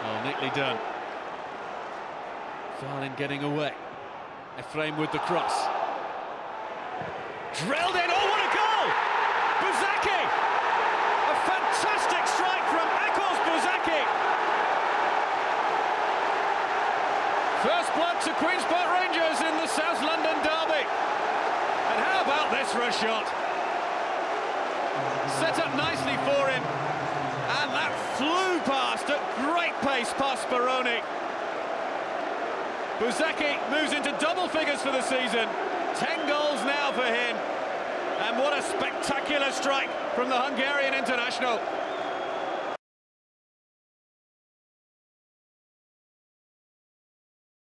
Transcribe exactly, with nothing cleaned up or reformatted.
Oh, neatly done. Farlin getting away. Ephraim with the cross. Drilled in, oh what a goal! Buzsakos! A fantastic strike from Buzsakos. First blood to Queen's Park Rangers in the South London derby. And how about this for a shot? Set up nicely for him. And that flew past at great pace past Speroni. Buzsakos moves into double figures for the season. Ten goals now for him. And what a spectacular strike from the Hungarian international.